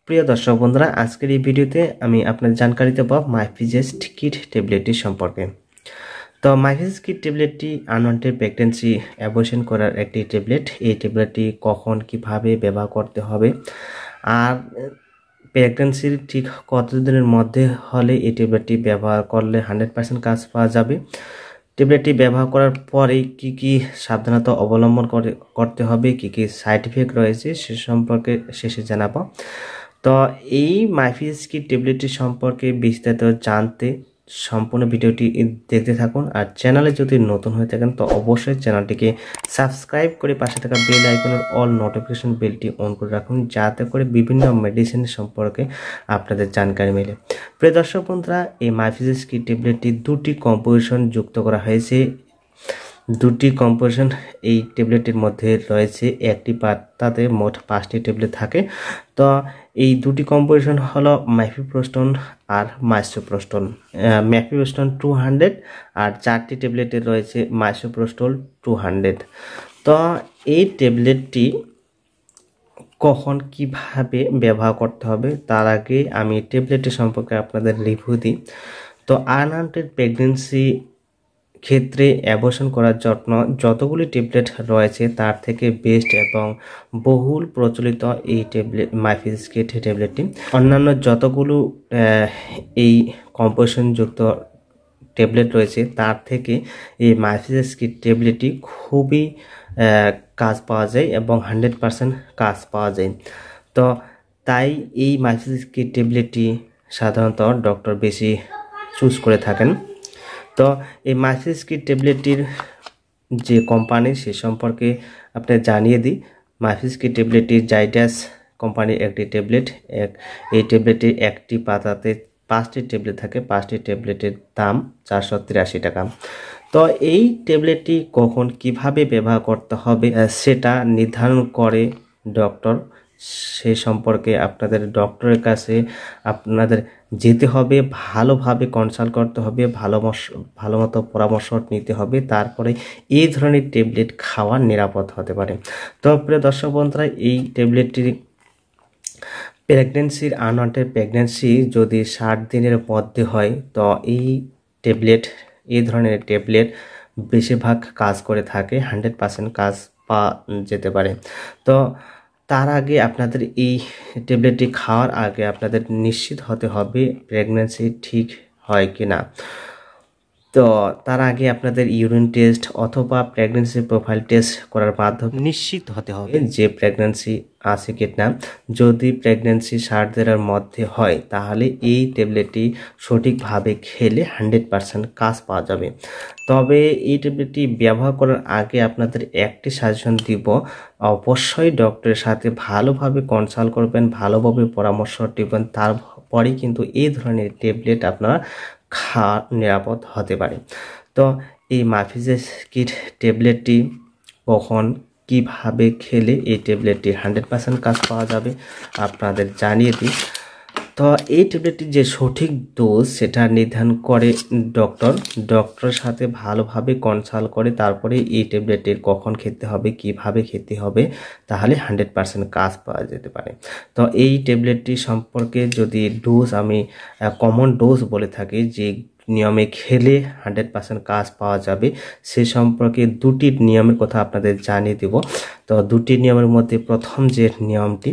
প্রিয় দর্শক বন্ধুরা, আজকের এই ভিডিওতে আমি আপনাদের জানকারি দেব মাইফেজেস্ট কিট ট্যাবলেটটি সম্পর্কে। তো মাইফেজেস্ট কিট ট্যাবলেটটি আনওয়ান্টেড প্রেগন্যান্সি অ্যাবর্শন করার একটি ট্যাবলেট। এই ট্যাবলেটটি কখন কিভাবে ব্যবহার করতে হবে আর প্রেগন্যান্সির ঠিক কতদিনের মধ্যে হলে এই ট্যাবলেটটি ব্যবহার করলে 100% কাজ পাওয়া যাবে, ট্যাবলেটটি ব্যবহার করার পরে কি কি সাবধানতা অবলম্বন করতে হবে, কি কি সাইড ইফেক্ট রয়েছে সে সম্পর্কে শেষে জানাবো। তো এই মাইফেজেস্ট কিট ট্যাবলেটটি সম্পর্কে বিস্তারিত জানতে সম্পূর্ণ ভিডিওটি দেখতে থাকুন। আর চ্যানেলে যদি নতুন হয়ে থাকেন তো অবশ্যই চ্যানেলটিকে সাবস্ক্রাইব করে পাশে থাকা বেল আইকনের অল নোটিফিকেশন বেলটি অন করে রাখুন, যাতে করে বিভিন্ন মেডিসিন সম্পর্কে আপনাদের জানকারি মেলে। প্রিয় দর্শক বন্ধুরা, এই মাইফেজেস্ট কিট ট্যাবলেটটি দুটি কম্পোজিশন যুক্ত করা হয়েছে। দুটি কম্পোজিশন এই ট্যাবলেটের মধ্যে রয়েছে। একটি পাতাতে মোট 5টি ট্যাবলেট থাকে। তো এই দুটি কম্পোজিশন হলো মিফেপ্রিস্টোন আর মিসোপ্রোস্টল। মিফেপ্রিস্টোন 200 আর 4টি ট্যাবলেটের রয়েছে মিসোপ্রোস্টল 200। তো এই ট্যাবলেটটি কখন কিভাবে ব্যবহার করতে হবে তার আগে আমি ট্যাবলেটটি সম্পর্কে আপনাদের রিভিউ দিই। তো আনওয়ান্টেড প্রেগন্যান্সি ক্ষেত্রে অ্যাবর্শন করার জন্য যতগুলি ট্যাবলেট রয়েছে তার থেকে বেস্ট এবং বহুল প্রচলিত এই ট্যাবলেট মাইফেজেস্ট কিট ট্যাবলেটটি। অন্যান্য যতগুলো এই কম্পোজিশনযুক্ত ট্যাবলেট রয়েছে তার থেকে এই মাইফেজেস্ট কিট ট্যাবলেটটি খুবই কাজ পাওয়া যায় এবং 100% কাজ পাওয়া যায়। তো তাই এই মাইফেজেস্ট কিট ট্যাবলেটটি সাধারণত ডক্টর বেশি চুজ করে থাকেন। তো এই মাইফেজেস্ট কিট ট্যাবলেটটির যে কোম্পানি সে সম্পর্কে আপনাদের জানিয়ে দিই। মাইফেজেস্ট কিট ট্যাবলেটটি জাইডাস কোম্পানির একটি ট্যাবলেট। এই ট্যাবলেটের একটি পাতাতে 5টি ট্যাবলেট থাকে। 5টি ট্যাবলেটের দাম 483 টাকা। তো এই ট্যাবলেটটি কখন কিভাবে ব্যবহার করতে হবে সেটা নির্ধারণ করে ডক্টর। সেই সম্পর্কে আপনাদের ডক্টরের কাছে আপনাদের যেতে হবে, ভালোভাবে কনসাল্ট করতে হবে, ভালো মতো পরামর্শ নিতে হবে, তারপরে এই ধরনের ট্যাবলেট খাওয়া নিরাপদ হতে পারে। তো প্রিয় দর্শক বন্ধুরা, এই ট্যাবলেটটি প্রেগন্যান্সির আনওয়ান্টেড প্রেগন্যান্সি যদি 60 দিনের মধ্যে হয় তো এই ধরনের ট্যাবলেট বেশিরভাগ কাজ করে থাকে, 100% কাজ পাওয়া যেতে পারে। তো তার আগে আপনাদের এই ট্যাবলেটটি খাওয়ার আগে আপনাদের নিশ্চিত হতে হবে প্রেগন্যান্সি ঠিক হয় কি না। তো তার আগে আপনাদের ইউরিন টেস্ট অথবা প্রেগন্যান্সি প্রোফাইল টেস্ট করার মাধ্যমে নিশ্চিত হতে হবে যে প্রেগন্যান্সি আছে কি না। যদি প্রেগন্যান্সি 60 দিনের মধ্যে হয় তাহলে এই ট্যাবলেটটি সঠিকভাবে খেলে 100% কাজ পাওয়া যাবে। তবে এই ট্যাবলেটটি ব্যবহার করার আগে আপনাদের একটি সাজেশন দিব, অবশ্যই ডক্টরের সাথে ভালোভাবে কনসাল্ট করবেন, ভালোভাবে পরামর্শ নেবেন, তারপরেই কিন্তু এই ধরনের ট্যাবলেট আপনারা খাওয়া নিরাপদ হতে পারে। তো এই মাইফেজেস্ট কিট ট্যাবলেটটি কখন কিভাবে খেলে এই ট্যাবলেটটি 100% কাজ পাওয়া যাবে আপনাদের জানিয়ে দিই। তো এই ট্যাবলেটটির যে সঠিক ডোজ সেটা নির্ধারণ করে ডক্টরের সাথে ভালোভাবে কনসাল্ট করে তারপরে এই ট্যাবলেটের কখন খেতে হবে, কিভাবে খেতে হবে, তাহলে 100% কাজ পাওয়া যেতে পারে। তো এই ট্যাবলেটটি সম্পর্কে যদি ডোজ আমি কমন ডোজ বলে থাকি, যে নিয়মে খেলে 100% কাজ পাওয়া যাবে, সে সম্পর্কে দুটি নিয়মের কথা আপনাদের জানিয়ে দেব। তো দুটি নিয়মের মধ্যে প্রথম যে নিয়মটি,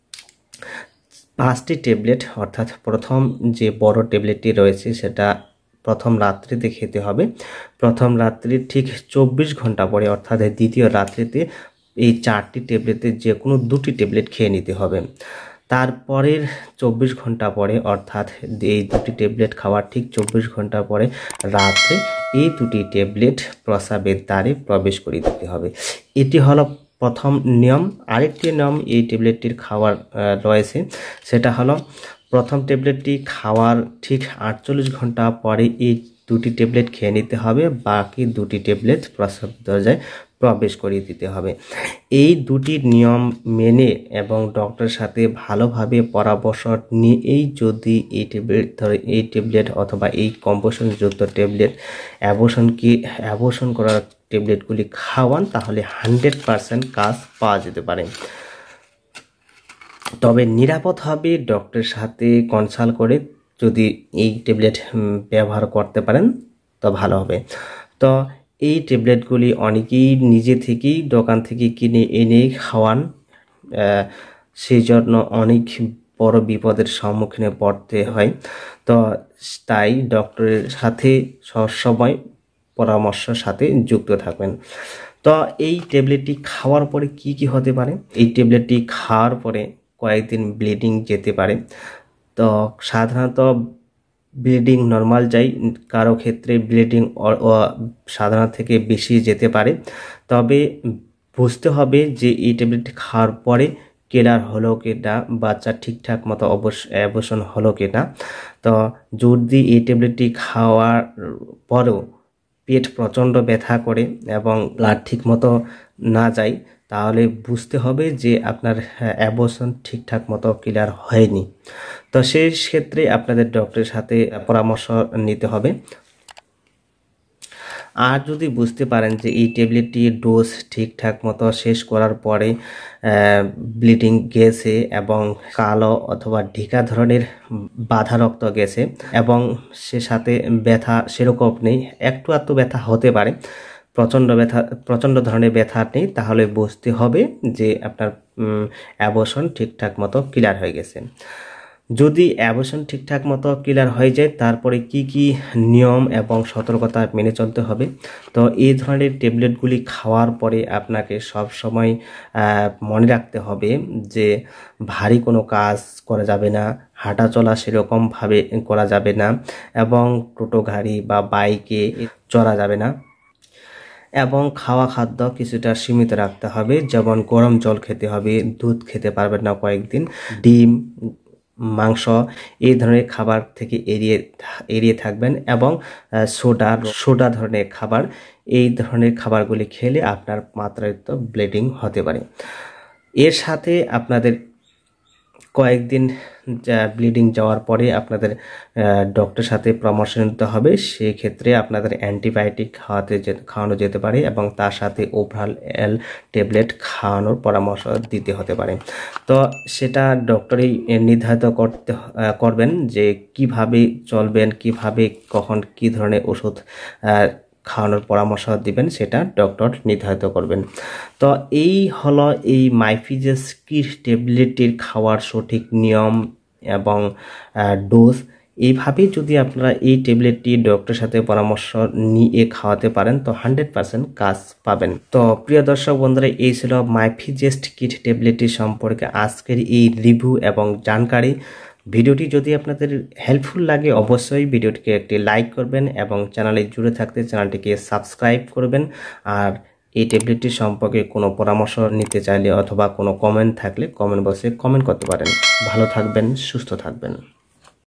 5টি ট্যাবলেট অর্থাৎ প্রথম যে বড় ট্যাবলেটটি রয়েছে সেটা প্রথম রাত্রিতে খেতে হবে। প্রথম রাত্রির ঠিক 24 ঘন্টা পরে অর্থাৎ দ্বিতীয় রাত্রিতে এই 4টি ট্যাবলেটের যে কোনো 2টি ট্যাবলেট খেয়ে নিতে হবে। তারপরের 24 ঘন্টা পরে অর্থাৎ এই 2টি ট্যাবলেট খাওয়ার ঠিক 24 ঘন্টা পরে রাত্রে এই 2টি ট্যাবলেট প্রস্রাবের দ্বারে প্রবেশ করে দিতে হবে। এটি হলো প্রথম নিয়ম। আরেকটি নিয়ম এই ট্যাবলেটটির খাওয়ার রয়েছে, সেটা হলো প্রথম ট্যাবলেটটি খাওয়ার ঠিক 48 ঘন্টা পরে এই 2টি ট্যাবলেট খেয়ে নিতে হবে, বাকি 2টি ট্যাবলেট প্রস্রাব দরজায় প্রবেশ করিয়ে দিতে হবে। এই দুটি নিয়ম মেনে এবং ডক্টরের সাথে ভালোভাবে পরামর্শ নিয়েই যদি এই ট্যাবলেট অথবা এই কম্পোজিশনযুক্ত ট্যাবলেট অ্যাবর্শন করার ট্যাবলেটগুলি খাওয়ান তাহলে 100% কাজ পাওয়া যেতে পারে। তবে নিরাপদ হবে ডক্টরের সাথে কনসাল্ট করে যদি এই ট্যাবলেট ব্যবহার করতে পারেন তো ভালো হবে। তো এই ট্যাবলেটগুলি অনেকেই নিজে থেকেই দোকান থেকে কিনে এনে খাওয়ান, সেই জন্য অনেক বড় বিপদের সম্মুখীন পড়তে হয়। তো তাই ডক্টরের সাথে সবসময় পরামর্শের সাথে যুক্ত থাকবেন। তো এই ট্যাবলেটটি খাওয়ার পরে কি কি হতে পারে? এই ট্যাবলেটটি খাওয়ার পরে কয়েকদিন ব্লিডিং যেতে পারে। তো সাধারণত ব্লিডিং নর্মাল যায়, কারো ক্ষেত্রে ব্লিডিং সাধারণ থেকে বেশি যেতে পারে। তবে বুঝতে হবে যে এই ট্যাবলেটটি খাওয়ার পরে ক্লিয়ার হলো কিনা, বাচ্চা ঠিকঠাক মতো অবসান হলো কিনা। তো যদি এই ট্যাবলেটটি খাওয়ার পরেও পেট প্রচণ্ড ব্যথা করে এবং ব্লাড ঠিক মতো না যায়, তাহলে বুঝতে হবে যে আপনার অ্যাবর্শন ঠিকঠাক মতো ক্লিয়ার হয়নি। তো সেই ক্ষেত্রে আপনাদের ডক্টরের সাথে পরামর্শ নিতে হবে। আর যদি বুঝতে পারেন যে এই ট্যাবলেটটি ডোজ ঠিকঠাক মতো শেষ করার পরে ব্লিডিং গেছে এবং কালো অথবা ঢিকা ধরনের বাধা রক্ত গেছে এবং সে সাথে ব্যথা সেরকম নেই, একটু আধটু ব্যথা হতে পারে, প্রচণ্ড ধরনের ব্যথা নেই, তাহলে বুঝতে হবে যে আপনার অ্যাবর্শন ঠিকঠাক মতো ক্লিয়ার হয়ে গেছে। যদি অ্যাবর্শন ঠিকঠাক মতো ক্লিয়ার হয়ে যায়, তারপরে কি কি নিয়ম এবং সতর্কতা মেনে চলতে হবে। তো এই ধরনের ট্যাবলেটগুলি খাওয়ার পরে আপনাকে সব সময় মনে রাখতে হবে যে ভারী কোনো কাজ করা যাবে না, হাঁটা চলা সেরকমভাবে করা যাবে না এবং টোটো গাড়ি বা বাইকে চড়া যাবে না এবং খাওয়া খাদ্য কিছুটা সীমিত রাখতে হবে, যেমন গরম জল খেতে হবে, দুধ খেতে পারবেন না কয়েকদিন, ডিম, মাংস এই ধরনের খাবার থেকে এড়িয়ে থাকবেন এবং সোডা ধরনের খাবার, এই ধরনের খাবারগুলি খেলে আপনার মাত্রাতিরিক্ত ব্লিডিং হতে পারে। এর সাথে আপনাদের কয়েকদিন ব্লিডিং যাওয়ার পরে আপনাদের ডক্টরের সাথে পরামর্শ নিতে হবে। সেক্ষেত্রে আপনাদের অ্যান্টিবায়োটিক খাওয়ানো যেতে পারে এবং তার সাথে ওভারঅল ট্যাবলেট খাওয়ানোর পরামর্শ দিতে হতে পারে। তো সেটা ডক্টরই নির্ধারিত করবেন যে কিভাবে চলবেন, কিভাবে কখন কি ধরনের ওষুধ খাওয়ানোর পরামর্শ দিবেন, সেটা ডক্টর নির্ধারিত করবেন। তো এই হলো এই মাইফিজেস্ট কিট ট্যাবলেটটির খাওয়ার সঠিক নিয়ম এবং ডোজ। এইভাবে যদি আপনারা এই ট্যাবলেটটি ডক্টরের সাথে পরামর্শ নিয়ে খাওয়াতে পারেন তো 100% কাজ পাবেন। তো প্রিয় দর্শক বন্ধুরা, এই ছিল মাইফিজেস্ট কিট ট্যাবলেটটি সম্পর্কে আজকের এই রিভিউ এবং জানকারি। ভিডিওটি যদি আপনাদের হেল্পফুল লাগে অবশ্যই ভিডিওটিকে একটি লাইক করবেন এবং চ্যানেলে জুড়ে থাকতে চ্যানেলটিকে সাবস্ক্রাইব করবেন। আর এই ট্যাবলেটটি সম্পর্কে কোনো পরামর্শ নিতে চাইলে অথবা কোনো কমেন্ট থাকলে কমেন্ট বক্সে কমেন্ট করতে পারেন। ভালো থাকবেন, সুস্থ থাকবেন।